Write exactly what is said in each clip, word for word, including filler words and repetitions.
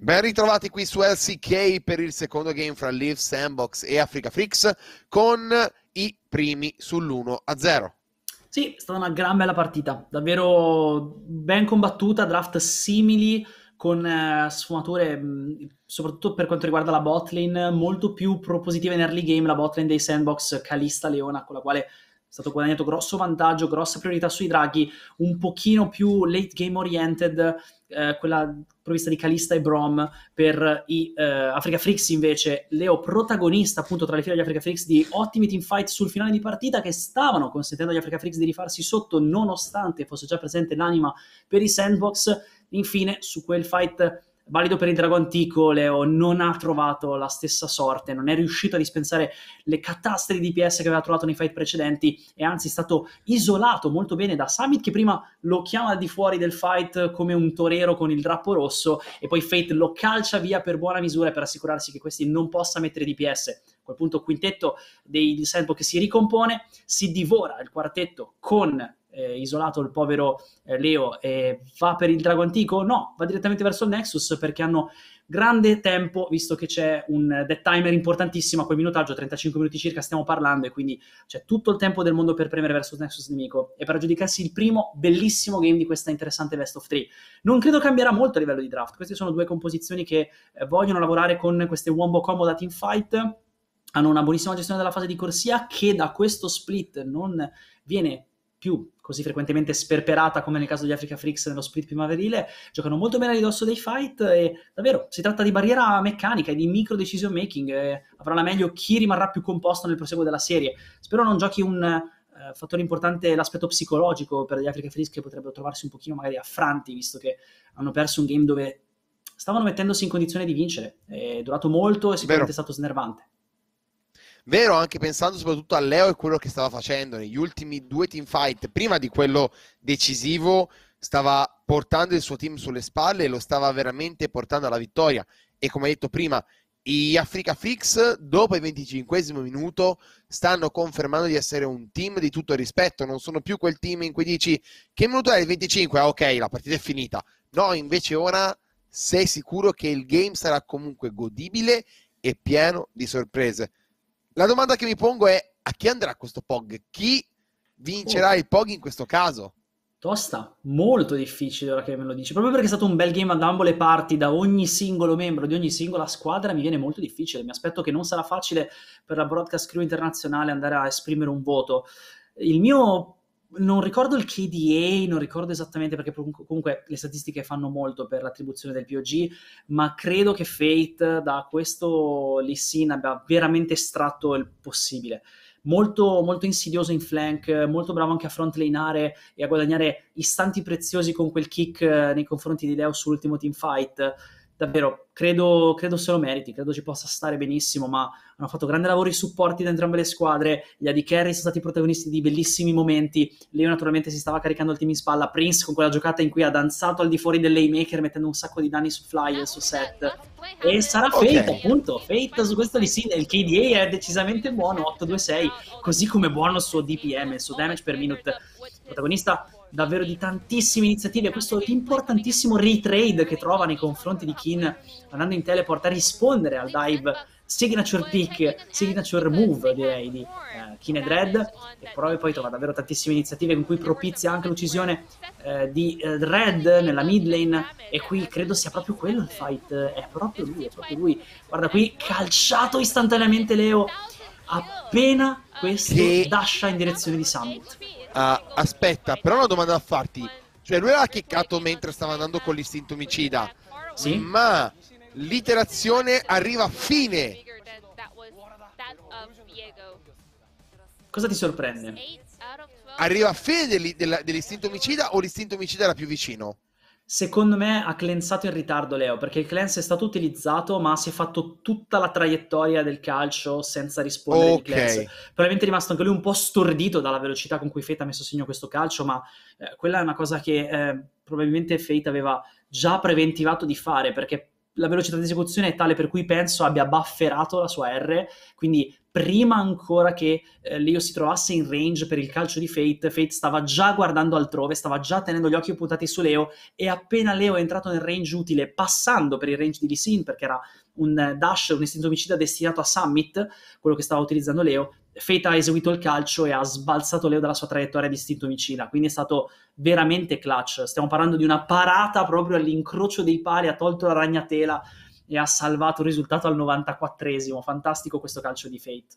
Ben ritrovati qui su L C K per il secondo game fra Live Sandbox e Africa Freaks con i primi sull'uno a zero. Sì, è stata una gran bella partita, davvero ben combattuta, draft simili con eh, sfumature, mh, soprattutto per quanto riguarda la botlane, molto più propositiva in early game, la botlane dei Sandbox Kalista Leona, con la quale è stato guadagnato grosso vantaggio, grossa priorità sui draghi, un pochino più late game oriented, eh, quella provvista di Kalista e Braum. Per i eh, Africa Freaks invece, Leo protagonista appunto tra le file degli Africa Freaks di ottimi teamfight sul finale di partita che stavano consentendo agli Africa Freaks di rifarsi sotto nonostante fosse già presente l'anima per i Sandbox. Infine su quel fight valido per il drago antico, Leo non ha trovato la stessa sorte, non è riuscito a dispensare le catastrofi di D P S che aveva trovato nei fight precedenti e anzi è stato isolato molto bene da Summit, che prima lo chiama al di fuori del fight come un torero con il drappo rosso e poi Fate lo calcia via per buona misura per assicurarsi che questi non possa mettere D P S. A quel punto il quintetto dei Sandbox che si ricompone, si divora il quartetto con Eh, isolato il povero eh, Leo e va per il drago antico? No, va direttamente verso il Nexus perché hanno grande tempo, visto che c'è un death timer importantissimo a quel minutaggio, trentacinque minuti circa stiamo parlando, e quindi c'è tutto il tempo del mondo per premere verso il Nexus nemico e per aggiudicarsi il primo bellissimo game di questa interessante best of three. Non credo cambierà molto a livello di draft, queste sono due composizioni che eh, vogliono lavorare con queste wombo combo da teamfight, hanno una buonissima gestione della fase di corsia che da questo split non viene più così frequentemente sperperata come nel caso di Africa Freaks nello split primaverile, giocano molto bene a ridosso dei fight e davvero si tratta di barriera meccanica e di micro decision making, e avrà la meglio chi rimarrà più composto nel proseguo della serie. Spero non giochi un uh, fattore importante l'aspetto psicologico per gli Africa Freaks, che potrebbero trovarsi un pochino magari affranti, visto che hanno perso un game dove stavano mettendosi in condizione di vincere, è durato molto e sicuramente è stato snervante. Vero, anche pensando soprattutto a Leo e quello che stava facendo negli ultimi due teamfight, prima di quello decisivo, stava portando il suo team sulle spalle e lo stava veramente portando alla vittoria. E come detto prima, gli Africa Freaks dopo il venticinquesimo minuto stanno confermando di essere un team di tutto rispetto, non sono più quel team in cui dici che minuto è il venticinque? Ah, ok, la partita è finita. No, invece ora sei sicuro che il game sarà comunque godibile e pieno di sorprese. La domanda che mi pongo è: a chi andrà questo P O G? Chi vincerà oh. il P O G in questo caso? Tosta, molto difficile ora che me lo dici, proprio perché è stato un bel game da ambo le parti, da ogni singolo membro di ogni singola squadra mi viene molto difficile, mi aspetto che non sarà facile per la broadcast crew internazionale andare a esprimere un voto. Il mio, non ricordo il K D A, non ricordo esattamente perché comunque le statistiche fanno molto per l'attribuzione del P O G, ma credo che Fate da questo Lee Sin abbia veramente estratto il possibile. Molto, molto insidioso in flank, molto bravo anche a frontlaneare e a guadagnare istanti preziosi con quel kick nei confronti di Leo sull'ultimo teamfight. Davvero, credo, credo se lo meriti, credo ci possa stare benissimo, ma hanno fatto grande lavoro i supporti da entrambe le squadre, gli A D Carry sono stati protagonisti di bellissimi momenti, Leo naturalmente si stava caricando il team in spalla, Prince con quella giocata in cui ha danzato al di fuori dell'Haymaker mettendo un sacco di danni su Fly e su Set, e sarà Fate okay. appunto, Fate su questo lì sì, il K D A è decisamente buono, otto due sei, così come buono il suo D P M, il suo damage per minute, protagonista davvero di tantissime iniziative, questo importantissimo retrade che trova nei confronti di Keane andando in teleport a rispondere al dive signature pick, signature move direi di uh, Keane e Dread, e poi, poi trova davvero tantissime iniziative con cui propizia anche l'uccisione uh, di uh, Dread nella mid lane, e qui credo sia proprio quello il fight, è proprio lui, è proprio lui, guarda qui, calciato istantaneamente Leo appena questo che... dasha in direzione di Summit. Uh, aspetta, però una domanda da farti, cioè lui l'ha kickato mentre stava andando con l'istinto omicida, sì? ma l'iterazione arriva a fine. Cosa ti sorprende? Arriva a fine dell- dell- dell'istinto omicida o l'istinto omicida era più vicino? Secondo me ha cleansato in ritardo Leo, perché il cleanse è stato utilizzato ma si è fatto tutta la traiettoria del calcio senza rispondere okay. di cleanse. Probabilmente è rimasto anche lui un po' stordito dalla velocità con cui Fate ha messo segno questo calcio, ma eh, quella è una cosa che eh, probabilmente Fate aveva già preventivato di fare, perché la velocità di esecuzione è tale per cui penso abbia bufferato la sua R, quindi prima ancora che eh, Leo si trovasse in range per il calcio di Fate, Fate stava già guardando altrove, stava già tenendo gli occhi puntati su Leo, e appena Leo è entrato nel range utile, passando per il range di Lee Sin, perché era un dash, un istinto omicida destinato a Summit, quello che stava utilizzando Leo, Fate ha eseguito il calcio e ha sbalzato Leo dalla sua traiettoria di istinto omicida, quindi è stato veramente clutch. Stiamo parlando di una parata proprio all'incrocio dei pali, ha tolto la ragnatela e ha salvato il risultato al novantaquattresimo. Fantastico questo calcio di Fate.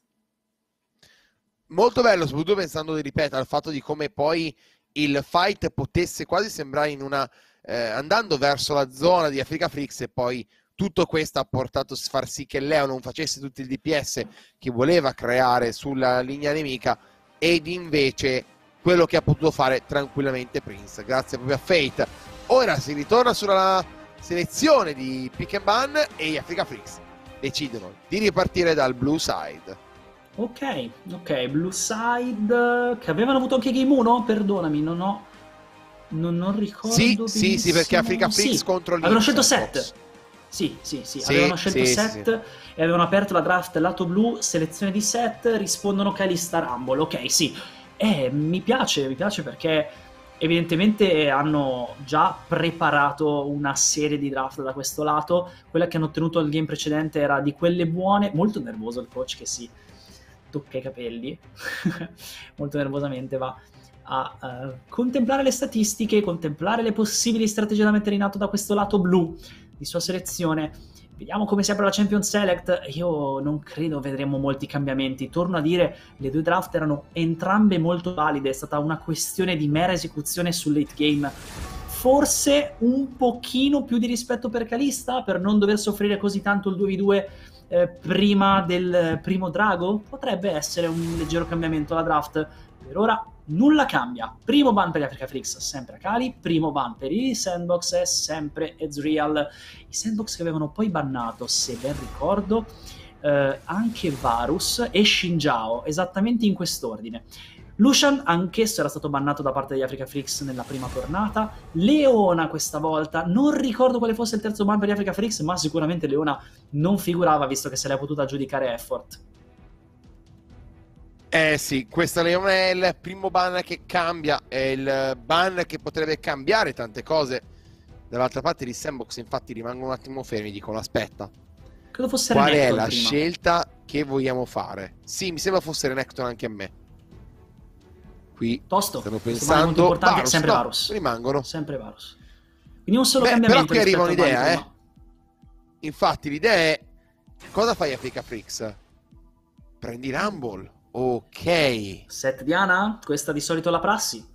Molto bello, soprattutto pensando, di ripetere, al fatto di come poi il fight potesse quasi sembrare in una eh, andando verso la zona di Africa Frix, e poi tutto questo ha portato a far sì che Leo non facesse tutti il D P S che voleva creare sulla linea nemica, ed invece quello che ha potuto fare tranquillamente Prince, grazie proprio a Fate. Ora si ritorna sulla selezione di Pick and Ban, e gli Africa Frix decidono di ripartire dal blue side. Ok, ok, blue side, che avevano avuto anche game uno? Perdonami, non ho... Non, non ricordo Sì, benissimo. sì, sì, perché Africa Frix sì, contro avevano scelto l'Interbox. set. Sì, sì, sì, Sì, avevano scelto sì, set sì. e avevano aperto la draft lato blu, selezione di set, rispondono Kalista Rumble. Ok, sì. Eh, mi piace, mi piace perché evidentemente hanno già preparato una serie di draft da questo lato. Quella che hanno ottenuto il game precedente era di quelle buone. Molto nervoso il coach che si tocca i capelli. Molto nervosamente va a uh, contemplare le statistiche, contemplare le possibili strategie da mettere in atto da questo lato blu di sua selezione. Vediamo come si apre la Champion Select. Io non credo vedremo molti cambiamenti. Torno a dire, le due draft erano entrambe molto valide, è stata una questione di mera esecuzione sul late game. Forse un pochino più di rispetto per Kalista, per non dover soffrire così tanto il due vu due eh, prima del primo drago? Potrebbe essere un leggero cambiamento alla draft. Per ora nulla cambia. Primo ban per gli Africa Frix, sempre Akali. Primo ban per i Sandbox è sempre Ezreal. I Sandbox che avevano poi bannato, se ben ricordo, eh, anche Varus e Xinjiao, esattamente in quest'ordine. Lucian anch'esso era stato bannato da parte degli Africa Frix nella prima tornata. Leona questa volta, non ricordo quale fosse il terzo ban per gli Africa Frix, ma sicuramente Leona non figurava, visto che se l'è potuta aggiudicare Effort. Eh sì, questa Leona è il primo ban che cambia, è il ban che potrebbe cambiare tante cose. Dall'altra parte gli Sandbox infatti rimangono un attimo fermi, dicono aspetta, Credo fosse qual è Renekton la prima. scelta che vogliamo fare? Sì, mi sembra fosse Renekton anche a me. Qui Tosto, stanno questo ban è molto pensando importante, Varus, sempre no, Varus. rimangono. Sempre Varus. Quindi un solo Beh, cambiamento però qui arriva rispetto a ban un'idea, prima. eh. Infatti l'idea è, cosa fai a Africa Frix? Prendi Rumble. Ok. Set Diana, questa di solito è la prassi.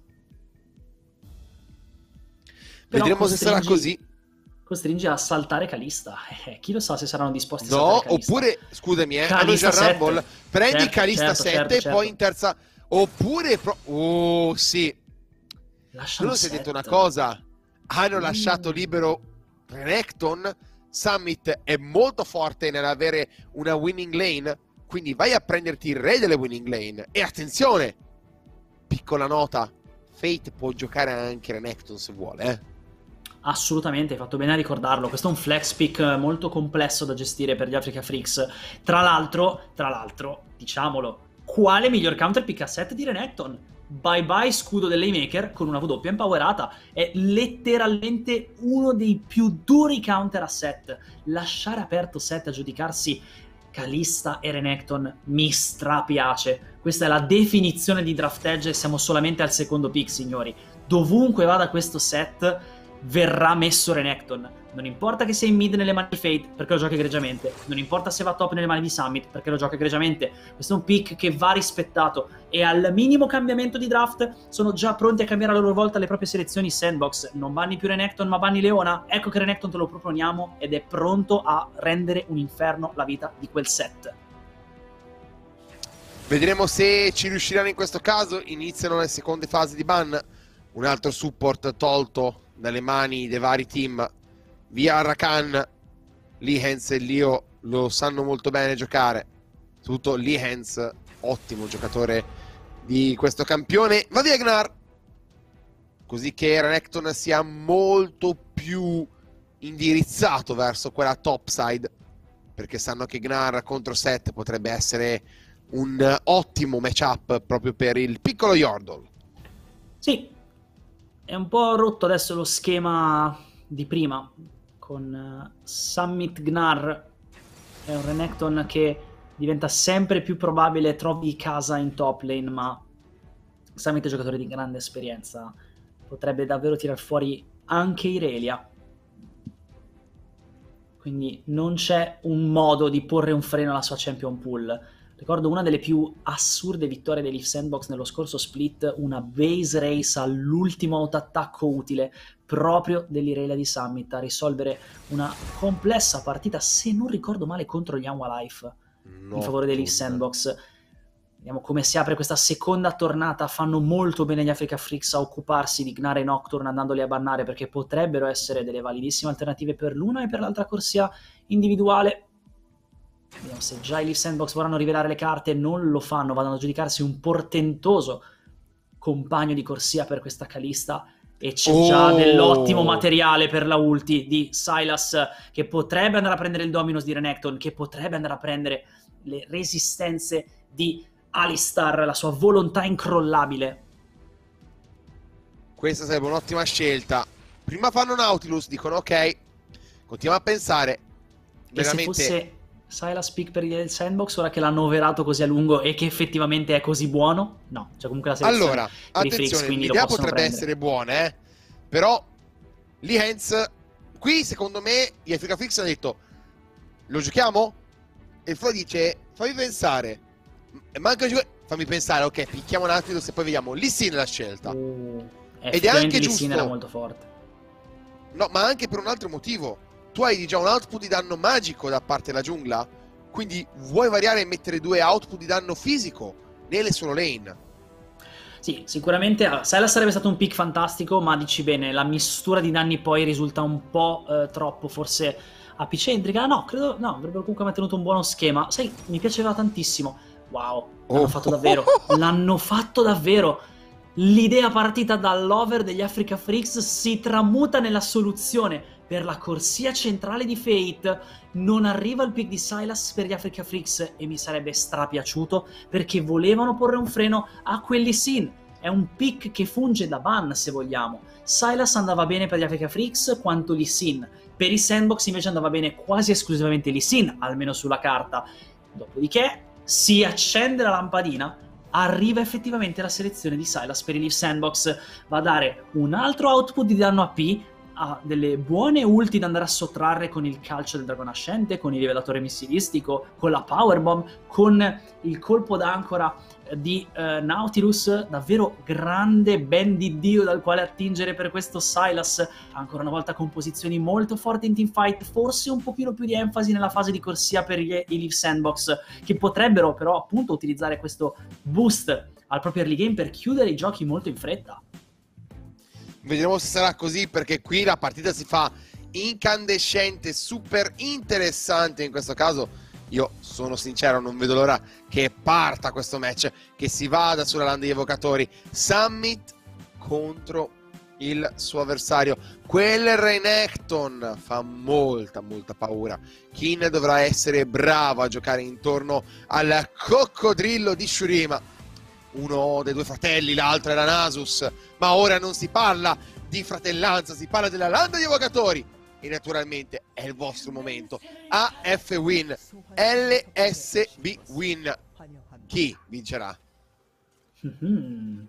Però Vedremo se sarà così. Costringi a saltare Kalista. Eh, chi lo sa se saranno disposti a No, saltare Kalista. oppure, scusami, eh, hanno Kalista già Rumble. Prendi certo, Kalista certo, sette certo, e certo. poi in terza. Oppure, pro... oh sì. Lasciano Non si è set. detto una cosa. Hanno Mm. lasciato libero Renekton. Summit è molto forte nell'avere una winning lane. Quindi vai a prenderti il re delle winning lane. E attenzione, piccola nota, Fate può giocare anche Renekton se vuole, eh. Assolutamente, hai fatto bene a ricordarlo. Questo è un flex pick molto complesso da gestire per gli Africa Freaks. Tra l'altro, tra l'altro, diciamolo, quale miglior counter pick a set di Renekton? Bye bye scudo dell'Haymaker con una W empowerata. È letteralmente uno dei più duri counter a set. Lasciare aperto set a giudicarsi Kalista e Renekton mi strapiace. Questa è la definizione di draft edge e siamo solamente al secondo pick, signori. Dovunque vada questo set verrà messo Renekton. Non importa che sia in mid nelle mani di Fate, perché lo gioca egregiamente. Non importa se va top nelle mani di Summit, perché lo gioca egregiamente. Questo è un pick che va rispettato. E al minimo cambiamento di draft sono già pronti a cambiare a loro volta le proprie selezioni Sandbox. Non banni più Renekton, ma banni Leona. Ecco che Renekton te lo proponiamo ed è pronto a rendere un inferno la vita di quel set. Vedremo se ci riusciranno in questo caso. Iniziano le seconde fasi di ban. Un altro support tolto dalle mani dei vari team via Rakan. Lehens e Leo lo sanno molto bene giocare, soprattutto Lehens, ottimo giocatore di questo campione. Va via Gnar, così che Renekton sia molto più indirizzato verso quella topside, perché sanno che Gnar contro Seth potrebbe essere un ottimo matchup proprio per il piccolo Yordle. Sì, è un po' rotto adesso lo schema di prima, con uh, Summit Gnar. È un Renekton che diventa sempre più probabile trovi casa in top lane, ma Summit è un giocatore di grande esperienza, potrebbe davvero tirar fuori anche Irelia. Quindi non c'è un modo di porre un freno alla sua champion pool. Ricordo una delle più assurde vittorie dei Leaf Sandbox nello scorso split, una base race all'ultimo autoattacco utile proprio dell'Irelia di Summit a risolvere una complessa partita, se non ricordo male, contro gli Anwa Life in favore dei Leaf Sandbox. Vediamo come si apre questa seconda tornata. Fanno molto bene gli Africa Freaks a occuparsi di Gnar e Nocturne andandoli a bannare, perché potrebbero essere delle validissime alternative per l'una e per l'altra corsia individuale. Vediamo se già i Leaf Sandbox vorranno rivelare le carte. Non lo fanno, vanno a giudicarsi un portentoso compagno di corsia per questa Kalista, e c'è oh. già dell'ottimo materiale per la ulti di Sylas, che potrebbe andare a prendere il Dominus di Renekton, che potrebbe andare a prendere le resistenze di Alistar, la sua volontà incrollabile. Questa sarebbe un'ottima scelta. Prima fanno Nautilus, dicono ok, continuiamo a pensare. Veramente... E se fosse Sylas pick per il Sandbox, ora che l'hanno overato così a lungo e che effettivamente è così buono? No, c'è comunque la selezione allora, per i attenzione, Freaks, l'idea potrebbe prendere. essere buona, eh? Però Lee Hens, qui secondo me gli Africa Freaks hanno detto lo giochiamo? E il Flo dice fammi pensare. Manca fammi pensare, ok, picchiamo un attimo e poi vediamo. Lee Sin la scelta. Uh, Ed è anche Lee giusto. Sin era molto forte. No, ma anche per un altro motivo. Tu hai già un output di danno magico da parte della giungla, quindi vuoi variare e mettere due output di danno fisico nelle solo lane. Sì, sicuramente Sylas sarebbe stato un pick fantastico, ma dici bene, la mistura di danni poi risulta un po' eh, troppo forse apicentrica. No, credo, no, avrebbero comunque mantenuto un buono schema. Sai, mi piaceva tantissimo. Wow, l'hanno oh. fatto davvero, l'hanno fatto davvero. L'idea partita dall'over degli Africa Freaks si tramuta nella soluzione per la corsia centrale di Fate. Non arriva il pick di Sylas per gli Africa Freaks e mi sarebbe strapiaciuto, perché volevano porre un freno a quelli Sin. È un pick che funge da ban, se vogliamo. Sylas andava bene per gli Africa Freaks quanto Lee Sin. Per i Sandbox invece andava bene quasi esclusivamente Lee Sin, almeno sulla carta. Dopodiché si accende la lampadina, arriva effettivamente la selezione di Sylas per i Leaf Sandbox, va a dare un altro output di danno A P, ha delle buone ulti da andare a sottrarre con il calcio del drago nascente, con il rivelatore missilistico, con la powerbomb, con il colpo d'ancora di uh, Nautilus. Davvero grande ben di Dio dal quale attingere per questo Sylas, ancora una volta con posizioni molto forti in teamfight, forse un pochino più di enfasi nella fase di corsia per gli, i Leaf Sandbox, che potrebbero però appunto utilizzare questo boost al proprio early game per chiudere i giochi molto in fretta. Vedremo se sarà così, perché qui la partita si fa incandescente, super interessante in questo caso. Io sono sincero, non vedo l'ora che parta questo match, che si vada sulla land degli evocatori. Summit contro il suo avversario, quel Renekton, fa molta molta paura. Kin dovrà essere bravo a giocare intorno al coccodrillo di Shurima. Uno dei due fratelli, l'altro era Nasus, ma ora non si parla di fratellanza, si parla della land degli evocatori. E naturalmente è il vostro momento. A F win, L S B win. Chi vincerà? Mm-hmm.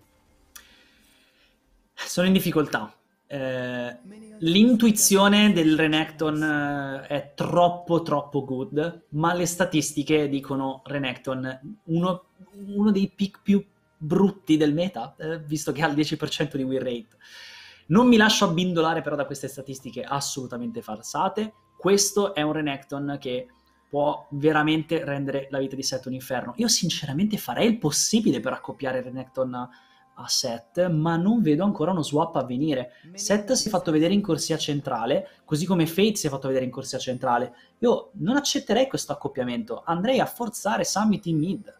Sono in difficoltà. Eh, l'intuizione del Renekton eh, è troppo troppo good, ma le statistiche dicono Renekton uno, uno dei pick più brutti del meta, eh, visto che ha il dieci per cento di win rate. Non mi lascio abbindolare però da queste statistiche assolutamente falsate. Questo è un Renekton che può veramente rendere la vita di Seth un inferno. Io sinceramente farei il possibile per accoppiare Renekton a Seth, ma non vedo ancora uno swap a venire. Seth si è fatto vedere in corsia centrale, così come Fate si è fatto vedere in corsia centrale. Io non accetterei questo accoppiamento, andrei a forzare Summit in mid.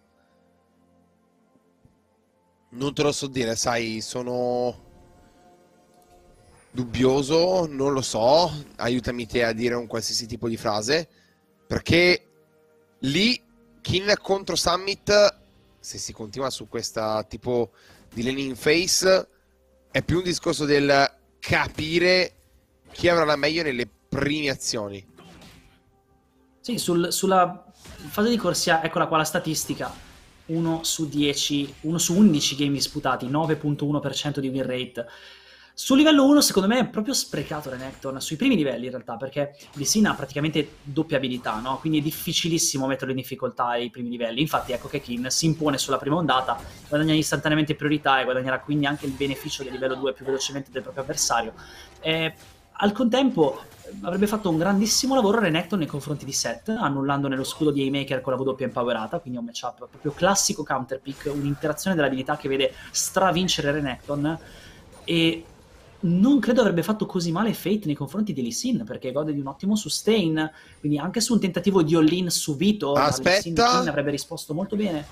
Non te lo so dire, sai, sono... dubbioso, non lo so, aiutami te a dire un qualsiasi tipo di frase, perché lì Kin contro Summit, se si continua su questa tipo di lane in face, è più un discorso del capire chi avrà la meglio nelle prime azioni. Sì, sul, sulla fase di corsia, eccola qua la statistica, uno su dieci, uno su undici game disputati, nove virgola uno per cento di win rate. Sul livello uno secondo me è proprio sprecato Renekton, sui primi livelli in realtà, perché Lee Sin ha praticamente doppia abilità, no? Quindi è difficilissimo metterlo in difficoltà ai primi livelli. Infatti ecco che Kin si impone sulla prima ondata, guadagna istantaneamente priorità e guadagnerà quindi anche il beneficio del livello due più velocemente del proprio avversario. E, al contempo avrebbe fatto un grandissimo lavoro Renekton nei confronti di Seth, annullandone lo scudo di Haymaker con la W empowerata, quindi un matchup proprio classico counterpick, un'interazione dell'abilità che vede stravincere Renekton. E non credo avrebbe fatto così male Fate nei confronti di Lee Sin, perché gode di un ottimo sustain, quindi anche su un tentativo di all-in subito da Lee Sin, Kin avrebbe risposto molto bene.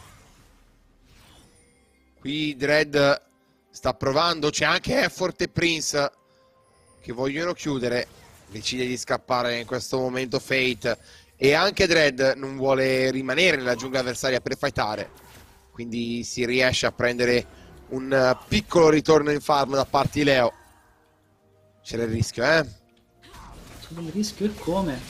Qui Dread sta provando, c'è anche Effort e Prince che vogliono chiudere, decide di scappare in questo momento Fate, e anche Dread non vuole rimanere nella giungla avversaria per fightare, quindi si riesce a prendere un piccolo ritorno in farm da parte di Leo. C'è il rischio, eh? C'è il rischio e come?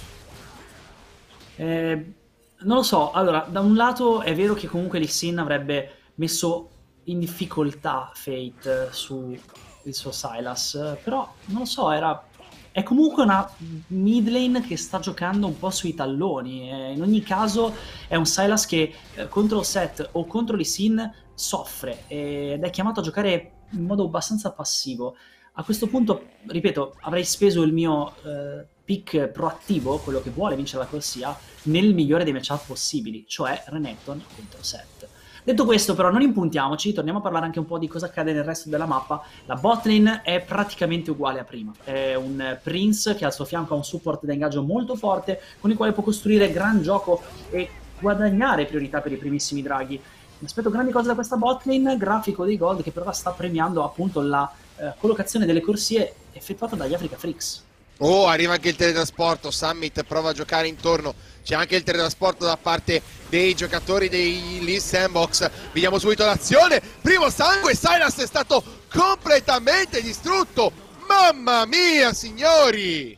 Eh, non lo so, allora, da un lato è vero che comunque Lee Sin avrebbe messo in difficoltà Fate su il suo Sylas, però non lo so, era... è comunque una mid lane che sta giocando un po' sui talloni, eh, in ogni caso è un Sylas che eh, contro Seth o contro Lee Sin soffre ed è chiamato a giocare in modo abbastanza passivo. A questo punto, ripeto, avrei speso il mio eh, pick proattivo, quello che vuole vincere la corsia, nel migliore dei matchup possibili, cioè Renekton contro Seth. Detto questo, però, non impuntiamoci, torniamo a parlare anche un po' di cosa accade nel resto della mappa. La botlane è praticamente uguale a prima. È un Prince che al suo fianco ha un support da ingaggio molto forte, con il quale può costruire gran gioco e guadagnare priorità per i primissimi draghi. Mi aspetto grandi cose da questa botlane, grafico dei gold che però sta premiando appunto la eh, collocazione delle corsie effettuata dagli Africa Freaks. Oh, arriva anche il teletrasporto, Summit prova a giocare intorno, c'è anche il teletrasporto da parte dei giocatori dei Lee Sandbox. Vediamo subito l'azione, primo sangue, Sylas è stato completamente distrutto, mamma mia signori!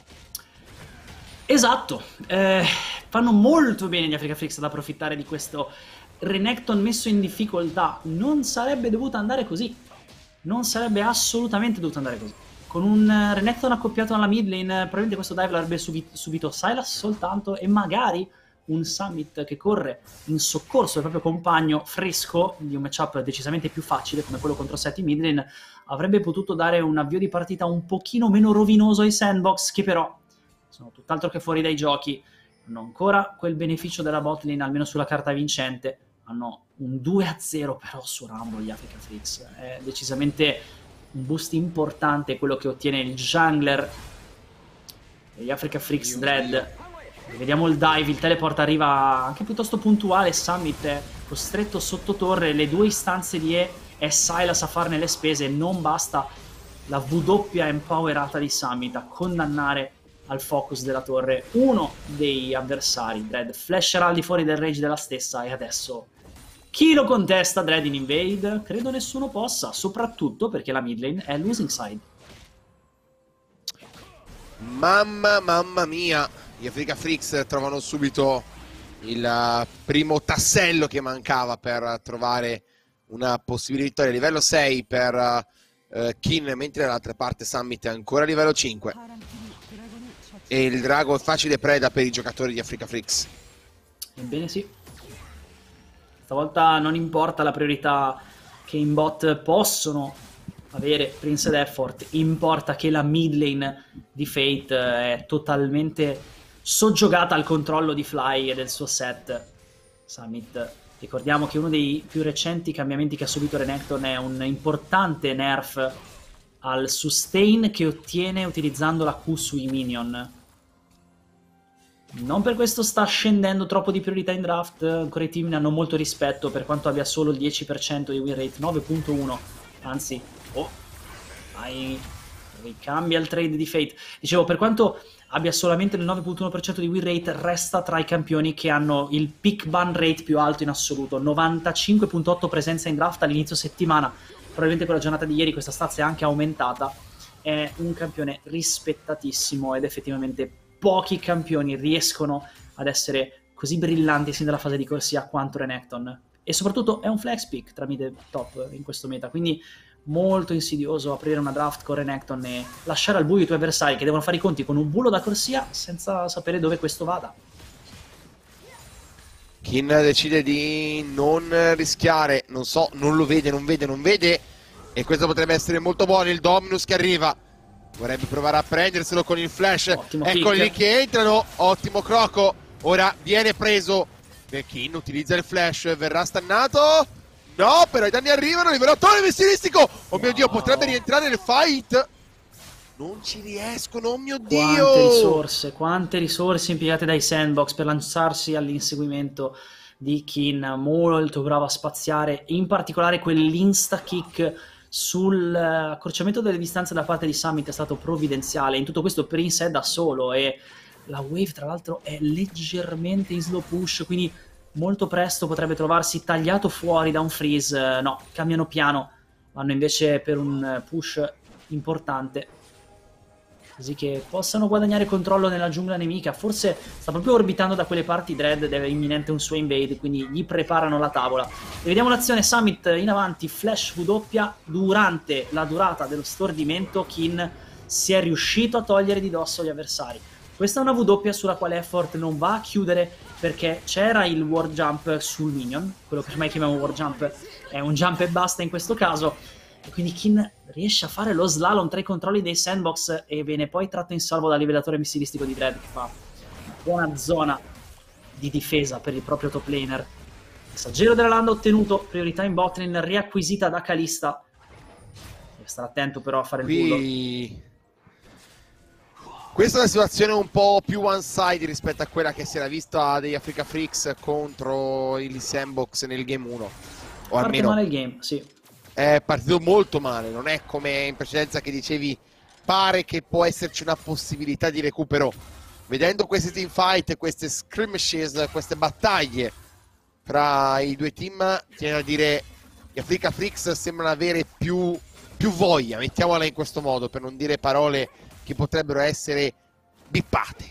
Esatto, eh, fanno molto bene gli Africa Freaks ad approfittare di questo Renekton messo in difficoltà. Non sarebbe dovuto andare così, non sarebbe assolutamente dovuto andare così. Con un Renekton accoppiato alla mid lane, probabilmente questo dive l'avrebbe subito, subito Sylas soltanto, e magari un Summit che corre in soccorso del proprio compagno fresco di un matchup decisamente più facile come quello contro Seth in mid lane avrebbe potuto dare un avvio di partita un pochino meno rovinoso ai Sandbox, che però sono tutt'altro che fuori dai giochi, hanno ancora quel beneficio della bot lane almeno sulla carta vincente, hanno un due a zero però su Rumble gli Africa Freaks, è decisamente un boost importante quello che ottiene il jungler degli Africa Freaks Dread. Vediamo il dive, il teleport arriva anche piuttosto puntuale, Summit è costretto sotto torre, le due istanze di E e Sylas a farne le spese, non basta la W empowerata di Summit a condannare al focus della torre uno dei avversari. Dread flasherà al di fuori del range della stessa e adesso chi lo contesta Dread in invade? Credo nessuno possa, soprattutto perché la mid lane è losing side. Mamma, mamma mia, gli Africa Freaks trovano subito il primo tassello che mancava per trovare una possibile vittoria. Livello sei per uh, Kin, mentre dall'altra parte Summit è ancora a livello cinque. E il drago è facile preda per i giocatori di Africa Freaks. Ebbene sì. Stavolta non importa la priorità che in bot possono avere Prince ed Effort, importa che la mid lane di Fate è totalmente soggiogata al controllo di Fly e del suo set. Summit, ricordiamo che uno dei più recenti cambiamenti che ha subito Renekton è un importante nerf al sustain che ottiene utilizzando la Q sui minion. Non per questo sta scendendo troppo di priorità in draft, ancora i team ne hanno molto rispetto per quanto abbia solo il dieci per cento di win rate, nove virgola uno, anzi, oh, hai Ricambia il trade di Fate. Dicevo, per quanto abbia solamente il nove virgola uno per cento di win rate, resta tra i campioni che hanno il pick ban rate più alto in assoluto, novantacinque virgola otto presenza in draft all'inizio settimana. Probabilmente con la giornata di ieri questa stazza è anche aumentata. È un campione rispettatissimo ed effettivamente pochi campioni riescono ad essere così brillanti sin dalla fase di corsia quanto Renekton, e soprattutto è un flex pick tramite top in questo meta, quindi molto insidioso aprire una draft con Renekton e lasciare al buio i tuoi avversari che devono fare i conti con un bullo da corsia senza sapere dove questo vada. Kin decide di non rischiare, non so, non lo vede, non vede, non vede, e questo potrebbe essere molto buono. Il Dominus che arriva, vorrebbe provare a prenderselo con il flash. Ottimo Eccoli pick. lì che entrano, ottimo Croco, ora viene preso, Kin utilizza il flash, verrà stannato, no, però i danni arrivano, rivelatore missilistico, oh wow. mio Dio, potrebbe rientrare nel fight, non ci riescono, oh mio Dio! Quante risorse, quante risorse impiegate dai sandbox per lanciarsi all'inseguimento di Kin, molto bravo a spaziare, in particolare quell'insta kick sull'accorciamento delle distanze da parte di Summit è stato provvidenziale. In tutto questo Prince è da solo e la wave tra l'altro è leggermente in slow push, quindi molto presto potrebbe trovarsi tagliato fuori da un freeze. No, cambiano piano, vanno invece per un push importante, così che possano guadagnare controllo nella giungla nemica. Forse sta proprio orbitando da quelle parti Dread ed è imminente un suo invade, quindi gli preparano la tavola. E vediamo l'azione Summit in avanti, flash W. Durante la durata dello stordimento Kin si è riuscito a togliere di dosso gli avversari. Questa è una W sulla quale Effort non va a chiudere, perché c'era il War Jump sul minion, quello che ormai chiamiamo War Jump è un jump e basta in questo caso, e quindi Kin riesce a fare lo slalom tra i controlli dei sandbox e viene poi tratto in salvo dal livellatore missilistico di Dread, che fa una buona zona di difesa per il proprio top laner. Messaggero della landa ottenuto, priorità in botlane riacquisita da Kalista. Deve stare attento però a fare il bullo. Qui... Questa è una situazione un po' più one-side rispetto a quella che si era vista degli Africa Freaks contro il Sandbox nel game uno. O Parte almeno male il game, sì. È partito molto male, non è come in precedenza che dicevi pare che può esserci una possibilità di recupero. Vedendo questi teamfight, queste skirmishes, queste battaglie fra i due team, tiene a dire gli Africa Freaks sembrano avere più, più voglia, mettiamola in questo modo, per non dire parole che potrebbero essere bippate.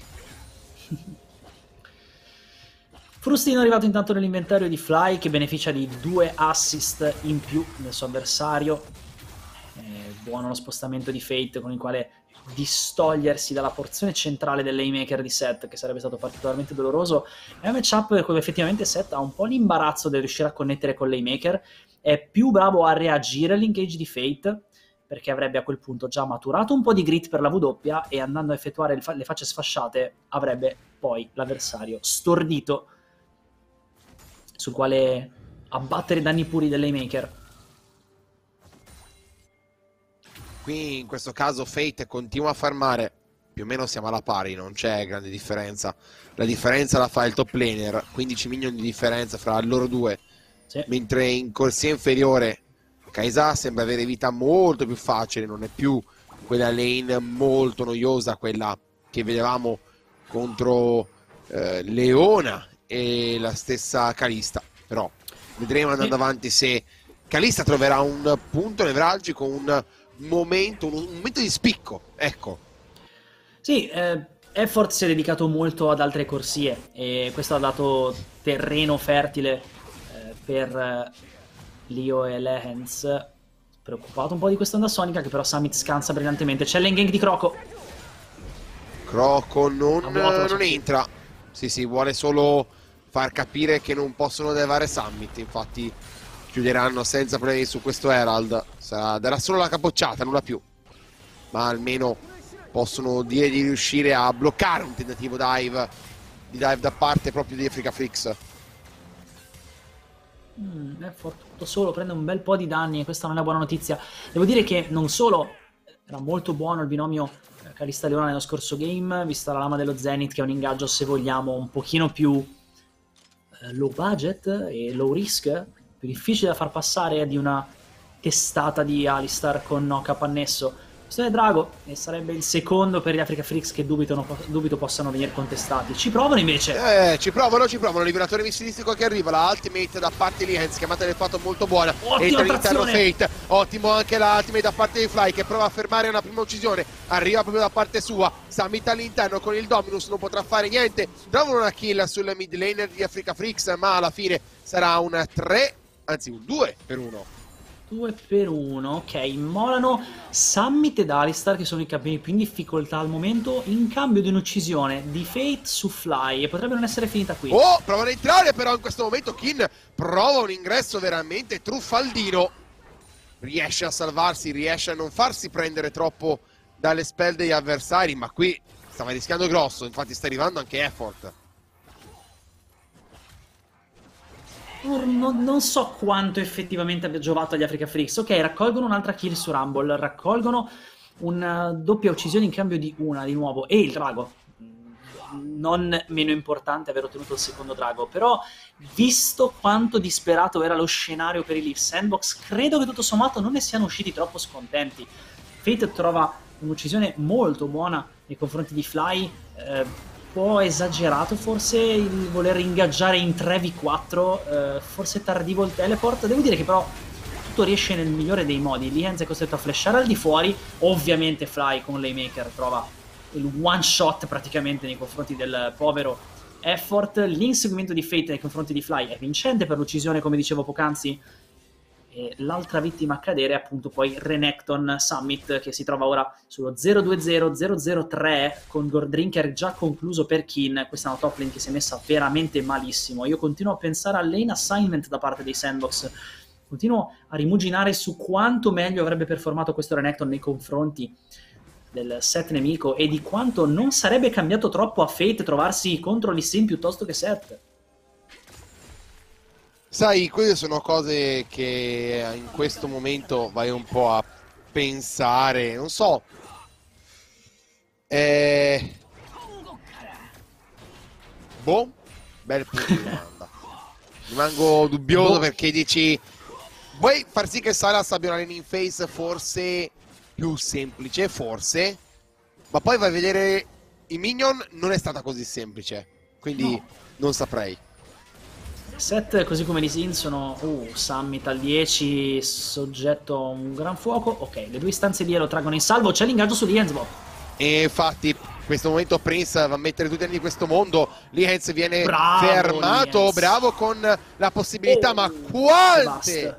Frustino è arrivato intanto nell'inventario di Fly, che beneficia di due assist in più del suo avversario. È buono lo spostamento di Fate con il quale distogliersi dalla porzione centrale dell'Haymaker di Seth, che sarebbe stato particolarmente doloroso. È un matchup dove effettivamente Seth ha un po' l'imbarazzo di riuscire a connettere con l'Haymaker, è più bravo a reagire all'engage di Fate, perché avrebbe a quel punto già maturato un po' di grit per la W e andando a effettuare le facce sfasciate avrebbe poi l'avversario stordito, sul quale abbattere i danni puri dell'Haymaker. Qui in questo caso Fate continua a farmare, più o meno siamo alla pari, non c'è grande differenza. La differenza la fa il top laner, quindici minion di differenza fra loro due, sì. Mentre in corsia inferiore Kai'Sa sembra avere vita molto più facile, non è più quella lane molto noiosa, quella che vedevamo contro eh, Leona e la stessa Kalista. Però vedremo andando sì. avanti se Kalista troverà un punto nevralgico, un momento, un momento di spicco, ecco. Sì, eh, Effort si è dedicato molto ad altre corsie e questo ha dato terreno fertile eh, per eh, Leo e Lehens. Preoccupato un po' di questa onda sonica, che però Summit scansa brillantemente. C'è l'engang di Croco. Croco non, non entra. Sì, sì, vuole solo far capire che non possono levare Summit. Infatti chiuderanno senza problemi su questo Herald. Sarà, darà solo la capocciata, nulla più. Ma almeno possono dire di riuscire a bloccare un tentativo dive di dive da parte proprio di Africa Freaks. Mm, Effort tutto solo, prende un bel po' di danni e questa non è una buona notizia. Devo dire che non solo era molto buono il binomio Kalista Leona nello scorso game, vista la lama dello Zenith, che è un ingaggio, se vogliamo, un pochino più eh, low budget e low risk, più difficile da far passare di una testata di Alistar con knock-up annesso. Questione Drago, e sarebbe il secondo per gli Africa Freaks che dubitano, dubito possano venire contestati. Ci provano invece. Eh, ci provano, ci provano. Liberatore missilistico che arriva. La ultimate da parte di Lienz, chiamata del fatto molto buona. Ottima all'interno trazione. Fate. Ottimo anche la ultimate da parte di Fly che prova a fermare una prima uccisione. Arriva proprio da parte sua. Summit all'interno con il Dominus, non potrà fare niente. Trovano una kill sulle mid laner di Africa Freaks, ma alla fine sarà un tre, anzi un due per uno. due per uno, ok, immolano Summit ed Alistar che sono i campioni più in difficoltà al momento in cambio di un'uccisione di Fate su Fly e potrebbe non essere finita qui. Oh, provano a entrare però in questo momento Kin prova un ingresso veramente truffaldino, riesce a salvarsi, riesce a non farsi prendere troppo dalle spell degli avversari, ma qui stava rischiando grosso, infatti sta arrivando anche Effort. Non, non so quanto effettivamente abbia giovato agli Africa Freaks. Ok, raccolgono un'altra kill su Rumble, raccolgono una doppia uccisione in cambio di una di nuovo, e il drago. Non meno importante aver ottenuto il secondo drago, però visto quanto disperato era lo scenario per i Leaf Sandbox, credo che tutto sommato non ne siano usciti troppo scontenti. Fate trova un'uccisione molto buona nei confronti di Fly, eh, un po' esagerato forse il voler ingaggiare in tre vu quattro, eh, forse tardivo il teleport. Devo dire che però tutto riesce nel migliore dei modi. Lienz è costretto a flashare al di fuori, ovviamente Fly con Laymaker trova il one shot praticamente nei confronti del povero Effort. L'inseguimento di Fate nei confronti di Fly è vincente per l'uccisione, come dicevo poc'anzi, e l'altra vittima a cadere è appunto poi Renekton Summit, che si trova ora sullo zero due zero zero zero tre con Gordrinker già concluso per Kin. Questa è una top lane che si è messa veramente malissimo. Io continuo a pensare al lane assignment da parte dei Sandbox, continuo a rimuginare su quanto meglio avrebbe performato questo Renekton nei confronti del set nemico e di quanto non sarebbe cambiato troppo a Fate trovarsi contro Lee Sin piuttosto che Seth. Sai, queste sono cose che in questo momento vai un po' a pensare, non so. Eh... Boh, bel punto di domanda. Rimango dubbioso boh. Perché dici, vuoi far sì che Sylas abbia una laning phase forse più semplice, forse, ma poi vai a vedere i minion, non è stata così semplice, quindi no. Non saprei. Set così come Lee Sin sono uh, Summit al dieci, soggetto a un gran fuoco. Ok, le due istanze di lo traggono in salvo, c'è l'ingaggio su Lienz. E infatti in questo momento Prince va a mettere tutti negli questo mondo. Lienz viene bravo, fermato, Lienz. Bravo con la possibilità, oh, ma quante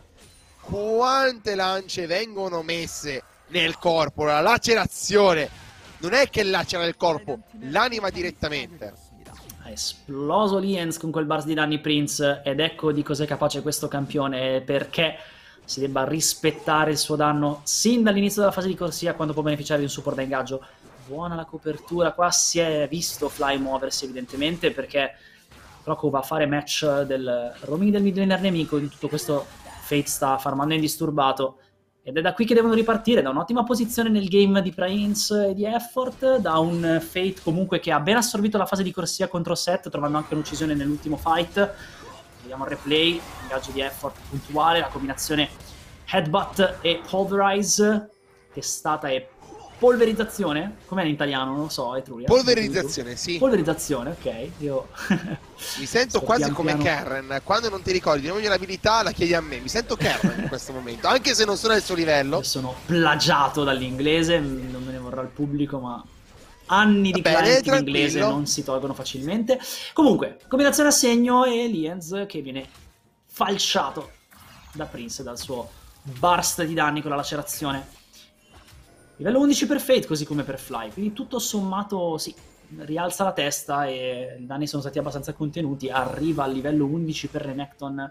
quante lance vengono messe nel corpo, la lacerazione non è che lacera il corpo, l'anima direttamente. Ha esploso Lienz con quel burst di danni Prince, ed ecco di cos'è capace questo campione, perché si debba rispettare il suo danno sin dall'inizio della fase di corsia, quando può beneficiare di un support da ingaggio. Buona la copertura, qua si è visto Fly muoversi evidentemente, perché Croco va a fare match del roaming del mid laner nemico. In tutto questo Fate sta farmando indisturbato, ed è da qui che devono ripartire, da un'ottima posizione nel game di Prince e di Effort, da un Fate comunque che ha ben assorbito la fase di corsia contro Seth, trovando anche un'uccisione nell'ultimo fight. Vediamo il replay, l'ingaggio di Effort puntuale, la combinazione Headbutt e Pulverize, testata e polverizzazione, com'è in italiano? Non lo so, è Etruria. Polverizzazione, sì. Polverizzazione, ok. Io mi sento quasi pian come piano. Karen, quando non ti ricordi di ogni abilità la chiedi a me. Mi sento Karen in questo momento, anche se non sono al suo livello. Io sono plagiato dall'inglese, non me ne vorrà il pubblico, ma anni di client in inglese non si tolgono facilmente. Comunque, combinazione a segno e Lienz che viene falciato da Prince, dal suo burst di danni con la lacerazione. Livello undici per Fate, così come per Fly, quindi tutto sommato sì, rialza la testa e i danni sono stati abbastanza contenuti. Arriva al livello undici per Renekton,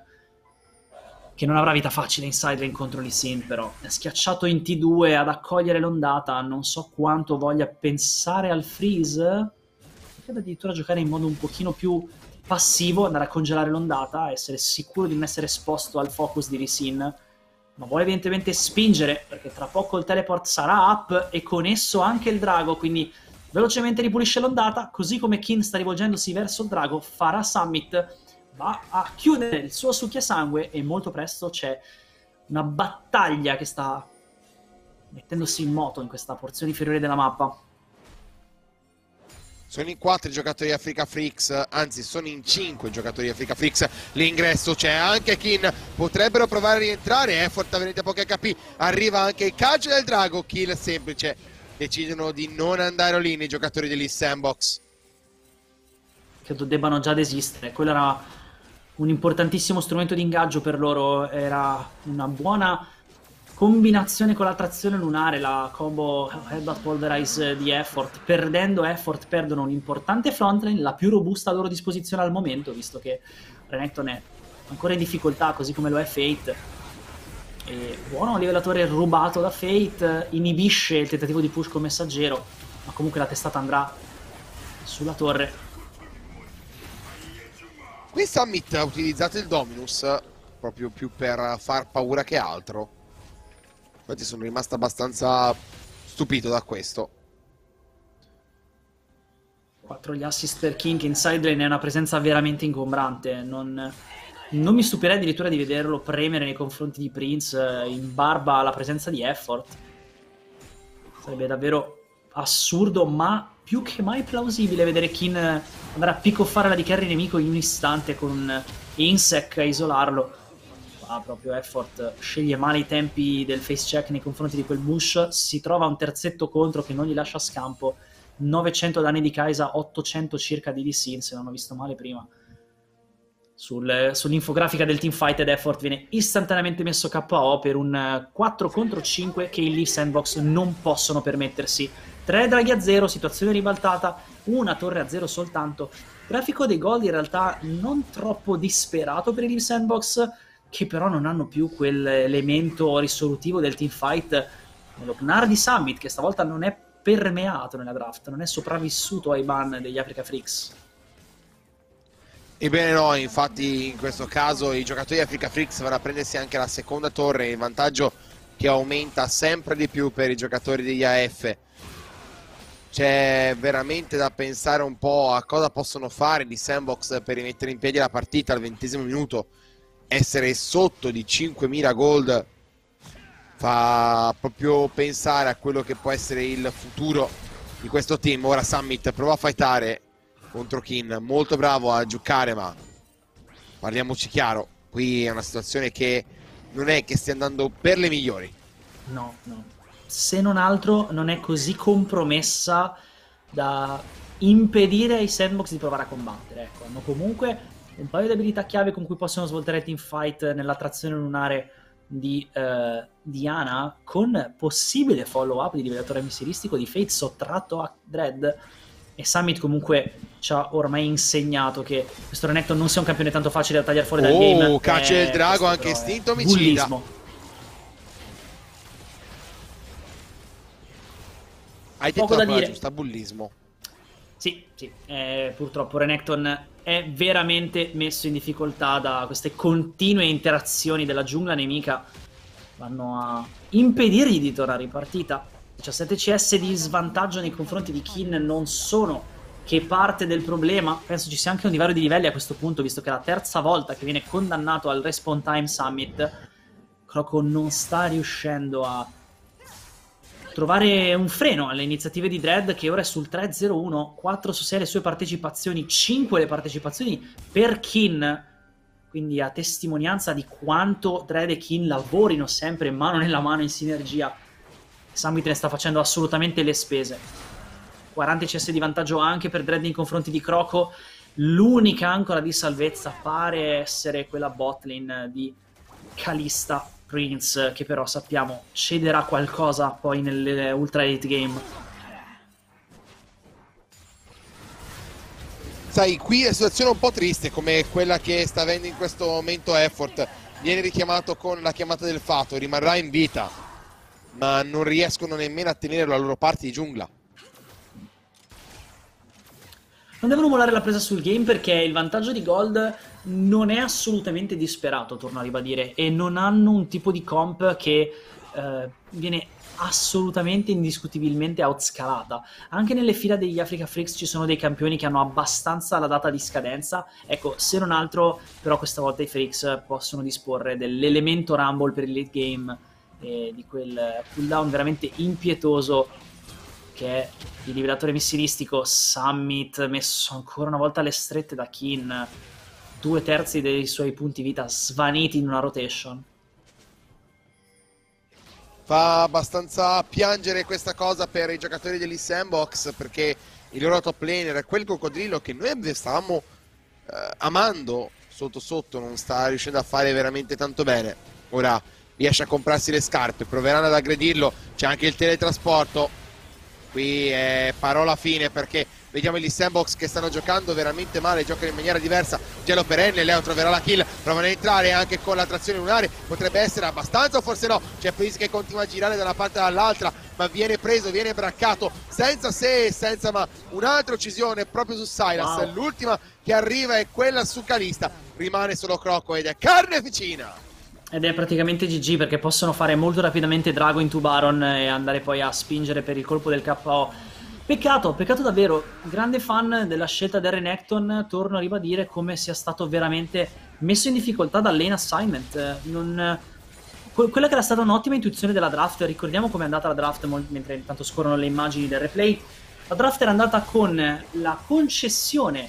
che non avrà vita facile in sidelane contro Lee Sin, però è schiacciato in T due ad accogliere l'ondata. Non so quanto voglia pensare al freeze, potrebbe addirittura giocare in modo un pochino più passivo, andare a congelare l'ondata, essere sicuro di non essere esposto al focus di Lee Sin, ma vuole evidentemente spingere, perché tra poco il teleport sarà up e con esso anche il drago, quindi velocemente ripulisce l'ondata, così come Kin sta rivolgendosi verso il drago, farà Summit, va a chiudere il suo succhiasangue e molto presto c'è una battaglia che sta mettendosi in moto in questa porzione inferiore della mappa. Sono in quattro i giocatori Africa Freaks, anzi sono in cinque i giocatori Africa Freaks. L'ingresso c'è anche Kin, potrebbero provare a rientrare, Effort avvenite a poche H P, arriva anche il calcio del drago, kill semplice. Decidono di non andare lì i giocatori degli Sandbox. Credo debbano già desistere, quello era un importantissimo strumento di ingaggio per loro, era una buona combinazione con la trazione lunare, la combo Headbutt Pulverize di Effort. Perdendo Effort perdono un'importante frontline, la più robusta a loro disposizione al momento, visto che Renekton è ancora in difficoltà, così come lo è Fate. E buono livellatore rubato da Fate, inibisce il tentativo di push con messaggero, ma comunque la testata andrà sulla torre. Qui Summit ha utilizzato il Dominus proprio più per far paura che altro. Infatti sono rimasto abbastanza stupito da questo. quattro gli assist per King, che in sidelane è una presenza veramente ingombrante. Non, non mi stupirei addirittura di vederlo premere nei confronti di Prince in barba alla presenza di Effort. Sarebbe davvero assurdo, ma più che mai plausibile vedere King andare a picoffare la di carry nemico in un istante con un Insec a isolarlo. Ah, proprio Effort sceglie male i tempi del face check nei confronti di quel Bush, si trova un terzetto contro che non gli lascia scampo, novecento danni di Kai'Sa, ottocento circa di Lee Sin, se non ho visto male prima. Sul, sull'infografica del teamfight Effort viene istantaneamente messo K O per un quattro contro cinque che i Leaf Sandbox non possono permettersi. tre draghi a zero, situazione ribaltata, una torre a zero soltanto. Grafico dei Gold in realtà non troppo disperato per i Leaf Sandbox, che però non hanno più quell'elemento risolutivo del teamfight nell'Opnar di Summit, che stavolta non è permeato nella draft, non è sopravvissuto ai ban degli Africa Freaks. Ebbene no, infatti in questo caso i giocatori di Africa Freaks vanno a prendersi anche la seconda torre, il vantaggio che aumenta sempre di più per i giocatori degli A F. C'è veramente da pensare un po' a cosa possono fare gli Sandbox per rimettere in piedi la partita al ventesimo minuto. Essere sotto di cinquemila gold fa proprio pensare a quello che può essere il futuro di questo team. Ora Summit prova a fightare contro Kin, molto bravo a giocare, ma parliamoci chiaro, qui è una situazione che non è che stia andando per le migliori. No, no. Se non altro non è così compromessa da impedire ai Sandbox di provare a combattere. Ecco, hanno comunque un paio di abilità chiave con cui possono svoltare il teamfight nella trazione lunare di eh, Diana, con possibile follow up di livellatore missilistico di Fate sottratto a Dread. E Summit comunque ci ha ormai insegnato che questo Renekton non sia un campione tanto facile da tagliare fuori dal oh, game. Oh, caccia eh, il drago, anche istinto omicida. Bullismo. Hai detto Poco la da parola dire. giusta, bullismo. Sì, sì, eh, purtroppo Renekton è veramente messo in difficoltà da queste continue interazioni della giungla nemica. Vanno a impedirgli di tornare in partita. diciassette C S di svantaggio nei confronti di Kin non sono che parte del problema. Penso ci sia anche un divario di livelli a questo punto, visto che è la terza volta che viene condannato al Respawn Time Summit. Croco non sta riuscendo a trovare un freno alle iniziative di Dread, che ora è sul tre zero uno, quattro su sei le sue partecipazioni, cinque le partecipazioni per Kin, quindi a testimonianza di quanto Dread e Kin lavorino sempre mano nella mano in sinergia. Summit ne sta facendo assolutamente le spese. quaranta C S di vantaggio anche per Dread in confronti di Croco. L'unica ancora di salvezza pare essere quella botlane di Kalista Prince, che però sappiamo cederà qualcosa poi nelle ultra late game. Sai, qui è una situazione un po' triste come quella che sta avendo in questo momento Effort. Viene richiamato con la chiamata del fato, rimarrà in vita, ma non riescono nemmeno a tenere la loro parte di giungla. Non devono mollare la presa sul game, perché il vantaggio di Gold non è assolutamente disperato, torno a ribadire, e non hanno un tipo di comp che eh, viene assolutamente indiscutibilmente outscalata. Anche nelle fila degli Africa Freaks ci sono dei campioni che hanno abbastanza la data di scadenza. Ecco, se non altro però questa volta i Freaks possono disporre dell'elemento Rumble per il late game e di quel cooldown veramente impietoso che è il liberatore missilistico. Summit messo ancora una volta alle strette da Kin, due terzi dei suoi punti vita svaniti in una rotation. Fa abbastanza piangere questa cosa per i giocatori degli Sandbox, perché il loro top laner, quel coccodrillo che noi stavamo eh, amando sotto sotto, non sta riuscendo a fare veramente tanto bene. Ora riesce a comprarsi le scarpe, proveranno ad aggredirlo, c'è anche il teletrasporto. Qui è parola fine, perché vediamo gli Sandbox che stanno giocando veramente male, giocano in maniera diversa. Gelo perenne, Leo troverà la kill, provano a entrare anche con la trazione lunare, potrebbe essere abbastanza o forse no. C'è Freeze che continua a girare da una parte all'altra, ma viene preso, viene braccato, senza se e senza ma. Un'altra uccisione proprio su Sylas, wow. L'ultima che arriva è quella su Kalista, rimane solo Crocco ed è carneficina. Ed è praticamente G G, perché possono fare molto rapidamente Drago into Baron e andare poi a spingere per il colpo del K O. Peccato, peccato davvero. Grande fan della scelta del Renekton. Torno a ribadire come sia stato veramente messo in difficoltà dal lane assignment. Non... Quella che era stata un'ottima intuizione della draft. Ricordiamo com'è andata la draft mentre intanto scorrono le immagini del replay. La draft era andata con la concessione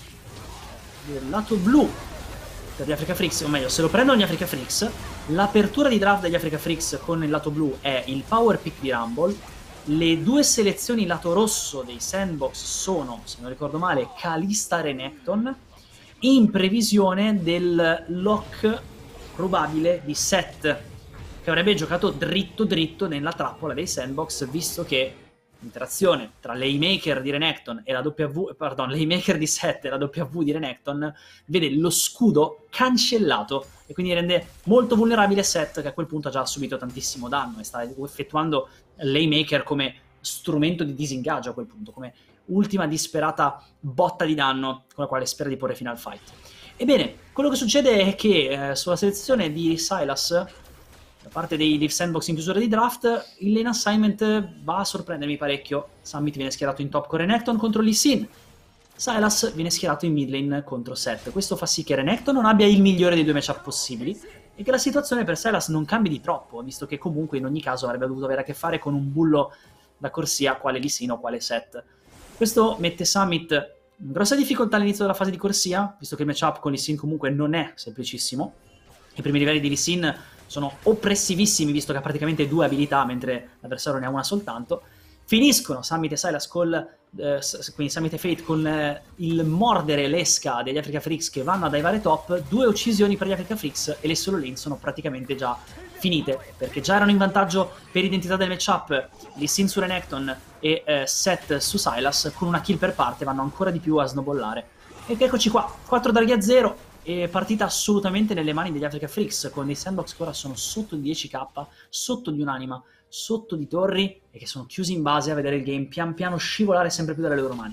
del lato blu per gli Africa Freaks, o meglio, se lo prendono gli Africa Freaks, l'apertura di draft degli Africa Freaks con il lato blu è il power pick di Rumble. Le due selezioni lato rosso dei Sandbox sono, se non ricordo male, Kalista Renekton, in previsione del lock probabile di Seth, che avrebbe giocato dritto dritto nella trappola dei Sandbox, visto che l'interazione tra l'Haymaker di Renekton e la W, pardon, l'Haymaker di Seth e la W di Renekton vede lo scudo cancellato e quindi rende molto vulnerabile Seth, che a quel punto ha già subito tantissimo danno e sta effettuando l'Haymaker come strumento di disingaggio a quel punto, come ultima disperata botta di danno con la quale spera di porre fine al fight. Ebbene, quello che succede è che eh, sulla selezione di Sylas da parte dei, dei Sandbox in chiusura di draft, il lane assignment va a sorprendermi parecchio. Summit viene schierato in top con Renekton contro Lee Sin, Sylas viene schierato in mid lane contro Seth. Questo fa sì che Renekton non abbia il migliore dei due matchup possibili e che la situazione per Sylas non cambi di troppo, visto che comunque in ogni caso avrebbe dovuto avere a che fare con un bullo da corsia quale Lee Sin o quale Seth. Questo mette Summit in grossa difficoltà all'inizio della fase di corsia, visto che il matchup con Lee Sin comunque non è semplicissimo. I primi livelli di Lee Sin sono oppressivissimi, visto che ha praticamente due abilità, mentre l'avversario ne ha una soltanto. Finiscono Summit e Sylas col, eh, quindi Summit e Fate con eh, il mordere l'esca degli Africa Freaks che vanno a divare top, due uccisioni per gli Africa Freaks e le solo lane sono praticamente già finite, perché già erano in vantaggio per identità del matchup Lee Sin su Renekton e eh, Seth su Sylas, con una kill per parte vanno ancora di più a snowballare. E eccoci qua, quattro draghi a zero. E partita assolutamente nelle mani degli Africa Freaks, con dei Sandbox che ora sono sotto di dieci K, sotto di un'anima, sotto di torri e che sono chiusi in base a vedere il game pian piano scivolare sempre più dalle loro mani.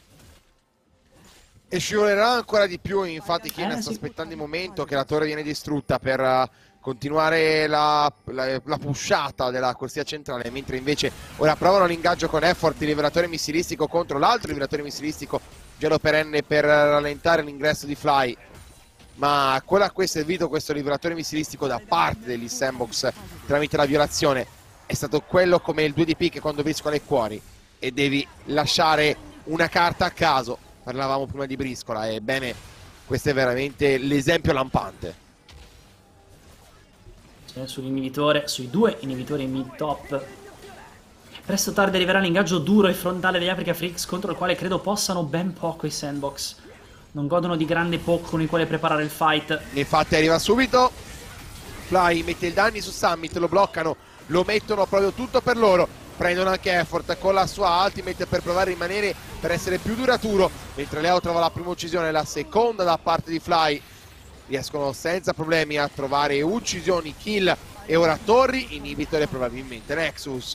E scivolerà ancora di più, infatti Kin eh, sta sì. aspettando il momento che la torre viene distrutta per uh, continuare la, la, la pushata della corsia centrale, mentre invece ora provano l'ingaggio con Effort, il liberatore missilistico contro l'altro liberatore missilistico, Gelo perenne, per rallentare l'ingresso di Fly. Ma quello a cui è servito questo liberatore missilistico da parte degli Sandbox tramite la violazione è stato quello come il due D P che quando briscola è cuori e devi lasciare una carta a caso. Parlavamo prima di briscola, ebbene questo è veramente l'esempio lampante. Cioè, sull'inibitore, sui due inibitori mid top, presto o tardi arriverà l'ingaggio duro e frontale degli Africa Freaks, contro il quale credo possano ben poco i Sandbox. Non godono di grande poke con il quale preparare il fight. Infatti arriva subito Fly, mette il danni su Summit, lo bloccano, lo mettono proprio tutto per loro. Prendono anche Effort con la sua ultimate per provare a rimanere, per essere più duraturo, mentre Leo trova la prima uccisione, la seconda da parte di Fly. Riescono senza problemi a trovare uccisioni, kill e ora torri, inibitore probabilmente Nexus.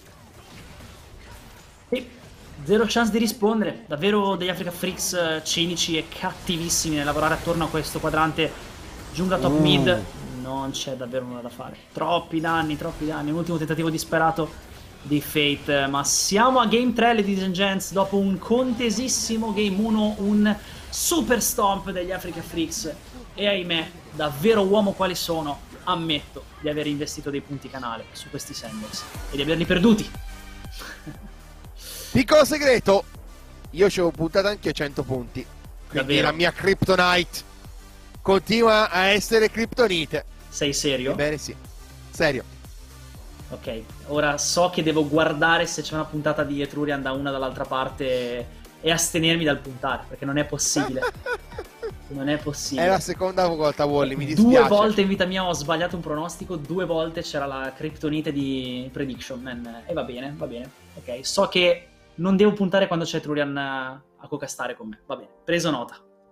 Sì. Zero chance di rispondere, davvero degli Africa Freaks cinici e cattivissimi nel lavorare attorno a questo quadrante giungla top uh. mid. Non c'è davvero nulla da fare. Troppi danni, troppi danni. Un ultimo tentativo disperato di Fate. Ma siamo a game tre, ladies and gents, dopo un contesissimo game uno, un super stomp degli Africa Freaks. E ahimè, davvero uomo quali sono, ammetto di aver investito dei punti canale su questi sandbox e di averli perduti. Piccolo segreto, io ci avevo puntato anche a cento punti, quindi Davvero? la mia Kryptonite continua a essere Kryptonite. Sei serio? Ebbene sì, serio. Ok, ora so che devo guardare se c'è una puntata di Etrurian da una dall'altra parte e astenermi dal puntare, perché non è possibile. Non è possibile. È la seconda volta, Wally, mi Due dispiace. volte in vita mia ho sbagliato un pronostico, due volte c'era la Kryptonite di Prediction Man. E va bene, va bene. Ok, so che non devo puntare quando c'è Etrurian a cocastare con me. Va bene, preso nota.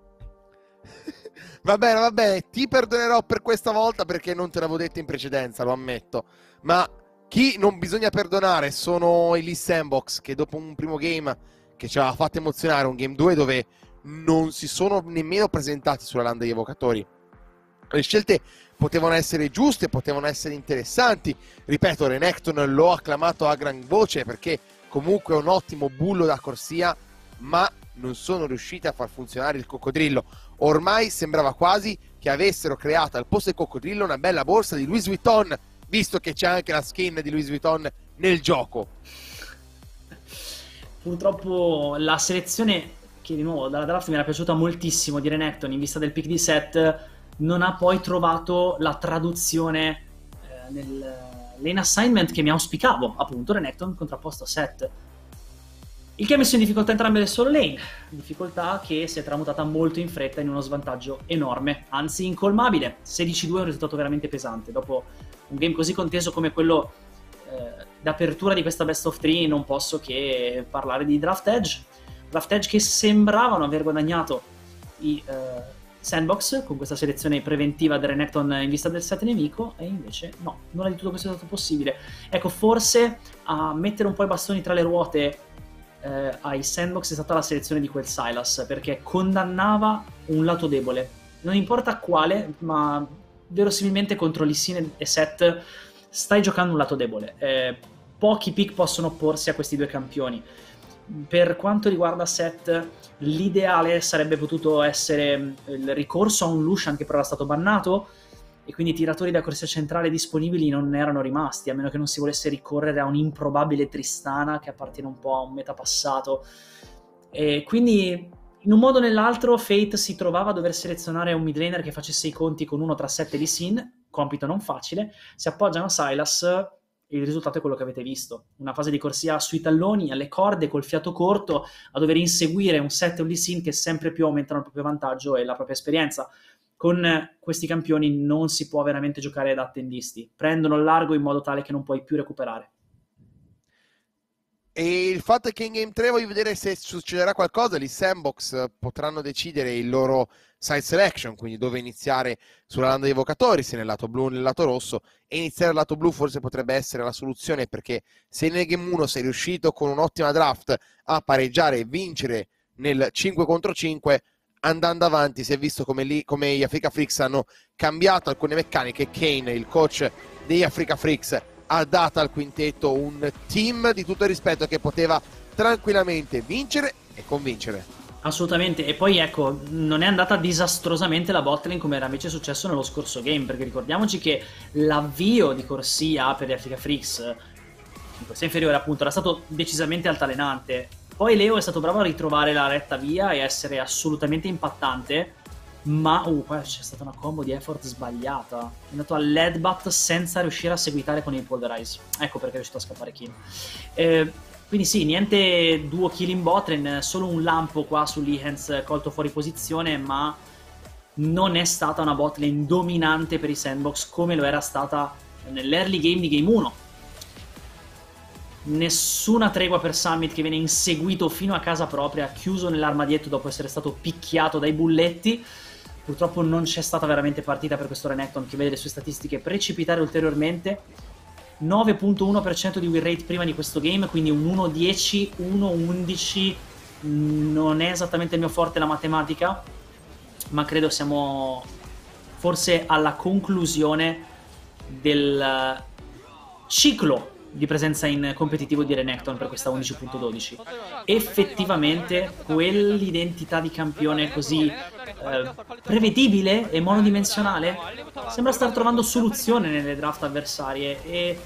Va bene, va bene, ti perdonerò per questa volta perché non te l'avevo detto in precedenza, lo ammetto. Ma chi non bisogna perdonare sono i Lee Sandbox, che dopo un primo game che ci aveva fatto emozionare, un game due dove non si sono nemmeno presentati sulla landa degli evocatori. Le scelte potevano essere giuste, potevano essere interessanti. Ripeto, Renekton l'ho acclamato a gran voce perché comunque è un ottimo bullo da corsia, ma non sono riusciti a far funzionare il coccodrillo. Ormai sembrava quasi che avessero creato al posto del coccodrillo una bella borsa di Louis Vuitton, visto che c'è anche la skin di Louis Vuitton nel gioco. Purtroppo la selezione, che di nuovo dalla draft mi era piaciuta moltissimo, di Renekton in vista del pick di set, non ha poi trovato la traduzione eh, nel lane assignment che mi auspicavo, appunto Renekton contrapposto a set. Il che ha messo in difficoltà entrambe le solo lane, difficoltà che si è tramutata molto in fretta in uno svantaggio enorme, anzi incolmabile. sedici due è un risultato veramente pesante, dopo un game così conteso come quello eh, d'apertura di questa best of three non posso che parlare di Draft Edge. Draft Edge che sembravano aver guadagnato i eh, Sandbox con questa selezione preventiva del Renekton in vista del set nemico, e invece no, nulla di tutto questo è stato possibile. Ecco, forse a mettere un po' i bastoni tra le ruote eh, ai Sandbox è stata la selezione di quel Sylas, perché condannava un lato debole, non importa quale, ma verosimilmente contro Lee Sin e Set stai giocando un lato debole. Eh, pochi pick possono opporsi a questi due campioni. Per quanto riguarda Set, l'ideale sarebbe potuto essere il ricorso a un Lucian che però era stato bannato, e quindi i tiratori da corsia centrale disponibili non erano rimasti, a meno che non si volesse ricorrere a un improbabile Tristana che appartiene un po' a un metapassato. E quindi in un modo o nell'altro Fate si trovava a dover selezionare un midlaner che facesse i conti con uno tra sette Lee Sin, compito non facile. Si appoggiano a Sylas e il risultato è quello che avete visto, una fase di corsia sui talloni, alle corde, col fiato corto, a dover inseguire un set e un Lee Sin che sempre più aumentano il proprio vantaggio e la propria esperienza. Con questi campioni non si può veramente giocare da attendisti, prendono il largo in modo tale che non puoi più recuperare. E il fatto è che in Game tre voglio vedere se succederà qualcosa. Gli Sandbox potranno decidere il loro side selection, quindi dove iniziare sulla landa dei evocatori, se nel lato blu o nel lato rosso, e iniziare il lato blu forse potrebbe essere la soluzione, perché se nel Game uno sei riuscito con un'ottima draft a pareggiare e vincere nel cinque contro cinque, andando avanti si è visto come, lì, come gli Africa Freaks hanno cambiato alcune meccaniche. Kane, il coach degli Africa Freaks, ha dato al quintetto un team di tutto il rispetto che poteva tranquillamente vincere e convincere. Assolutamente, e poi ecco, non è andata disastrosamente la botlane come era invece successo nello scorso game, perché ricordiamoci che l'avvio di corsia per gli Africa Freaks in corsia inferiore appunto era stato decisamente altalenante. Poi Leo è stato bravo a ritrovare la retta via e essere assolutamente impattante, ma uh, qua c'è stata una combo di effort sbagliata. È andato all'headbutt senza riuscire a seguitare con il Pulverize. Ecco perché è riuscito a scappare kill. Eh, quindi sì, niente duo kill in botlane, solo un lampo qua su Lehans colto fuori posizione, ma non è stata una botlane dominante per i Sandbox come lo era stata nell'early game di Game uno. Nessuna tregua per Summit, che viene inseguito fino a casa propria, chiuso nell'armadietto dopo essere stato picchiato dai bulletti. Purtroppo non c'è stata veramente partita per questo Renekton, che vede le sue statistiche precipitare ulteriormente. nove virgola uno per cento di win rate prima di questo game, quindi un uno dieci, uno undici. Non è esattamente il mio forte la matematica, ma credo siamo forse alla conclusione del ciclo di presenza in competitivo di Renekton per questa undici punto dodici. Effettivamente quell'identità di campione così eh, prevedibile e monodimensionale sembra star trovando soluzione nelle draft avversarie e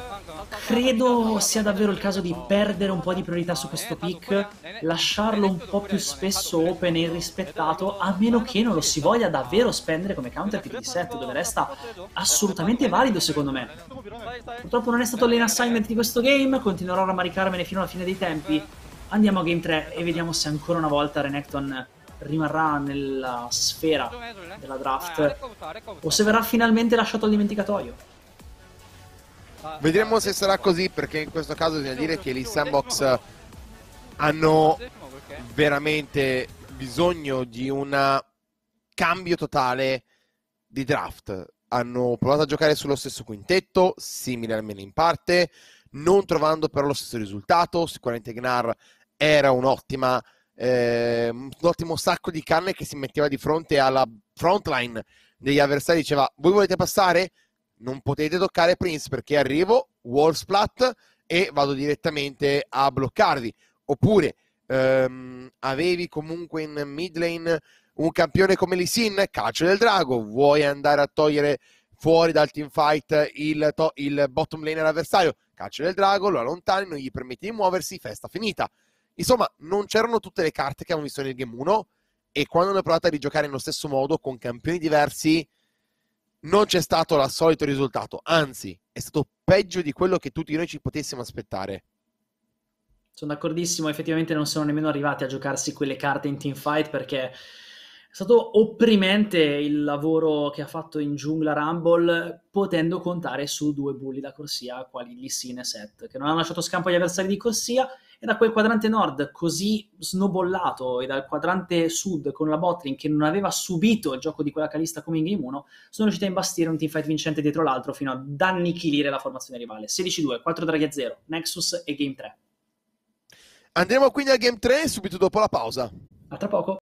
credo sia davvero il caso di perdere un po' di priorità su questo pick, lasciarlo un po' più spesso open e irrispettato, a meno che non lo si voglia davvero spendere come counter pick di set, dove resta assolutamente valido secondo me. Purtroppo non è stato lane assignment di questo game, continuerò a rammaricarmene fino alla fine dei tempi. Andiamo a game tre e vediamo se ancora una volta Renekton rimarrà nella sfera della draft o se verrà finalmente lasciato al dimenticatoio. Vedremo se sarà così, perché in questo caso bisogna dire che gli Sandbox hanno veramente bisogno di un cambio totale di draft. Hanno provato a giocare sullo stesso quintetto, simile almeno in parte, non trovando però lo stesso risultato. Sicuramente Gnar era un'ottima eh, un ottimo sacco di canne che si metteva di fronte alla frontline degli avversari, diceva: voi volete passare? Non potete toccare Prince perché arrivo, wall splat e vado direttamente a bloccarvi. Oppure ehm, avevi comunque in mid lane un campione come Lee Sin, calcio del drago, vuoi andare a togliere fuori dal teamfight il, to- il bottom laner avversario, calcio del drago, lo allontani, non gli permetti di muoversi, festa finita. Insomma, non c'erano tutte le carte che avevamo visto nel game uno, e quando hanno provato a rigiocare nello stesso modo con campioni diversi non c'è stato il solito risultato, anzi è stato peggio di quello che tutti noi ci potessimo aspettare. Sono d'accordissimo, effettivamente non sono nemmeno arrivati a giocarsi quelle carte in teamfight, perché è stato opprimente il lavoro che ha fatto in giungla Rumble, potendo contare su due bulli da corsia quali Lee Sin e Sett, che non hanno lasciato scampo agli avversari di corsia, e da quel quadrante nord così snowbollato e dal quadrante sud con la botlane che non aveva subito il gioco di quella Kalista come in game uno, sono riusciti a imbastire un teamfight vincente dietro l'altro fino ad annichilire la formazione rivale. sedici due, quattro draghi a zero, Nexus e game tre. Andremo quindi al game tre subito dopo la pausa. A tra poco.